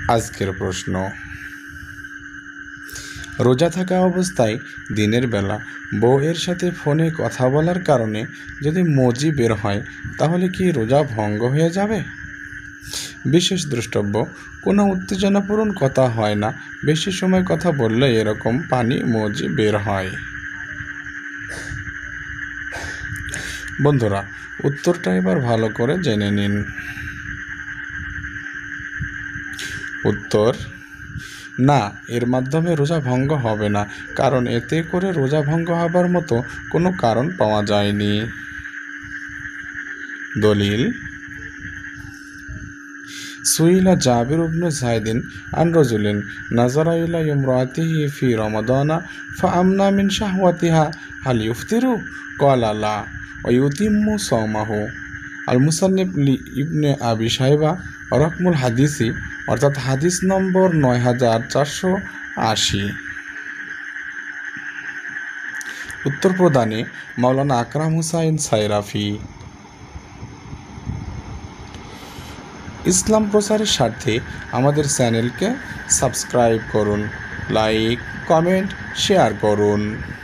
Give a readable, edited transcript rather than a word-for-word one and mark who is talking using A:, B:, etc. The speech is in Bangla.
A: আজকের প্রশ্ন, রোজা থাকা অবস্থায় দিনের বেলা বউয়ের সাথে ফোনে কথা বলার কারণে যদি মজি বের হয় তাহলে কি রোজা ভঙ্গ হয়ে যাবে? বিশেষ দ্রষ্টব্য, কোনো উত্তেজনাপূর্ণ কথা হয় না, বেশি সময় কথা বললে এরকম পানি মজি বের হয়। বন্ধুরা, উত্তরটা এবার ভালো করে জেনে নিন। উত্তর না, এর মাধ্যমে রোজা ভঙ্গ হবে না, কারণ এতে করে রোজা ভঙ্গ হবার মতো কোনো কারণ পাওয়া যায়নি। দলিল, সুইলা জাবির ইবনে যায়েদিন আন রাজুলিন নাযারা ইলা ইমরাতিহি ফি রমাদানা ফাআমনা মিন শাহওয়াতিহা হাল ইফতিরু ক্বালা লা ওয়া ইউতিম্মু সাওমাহু। আল মুসান্নিফ ইবনে আবি শাইবা রকমুল হাদিসি, অর্থাৎ হাদিস নম্বর 9480। উত্তর প্রদানে মাওলানা আকরাম হুসাইন সায়রাফি। ইসলাম প্রচারের স্বার্থে আমাদের চ্যানেলকে সাবস্ক্রাইব করুন, লাইক, কমেন্ট, শেয়ার করুন।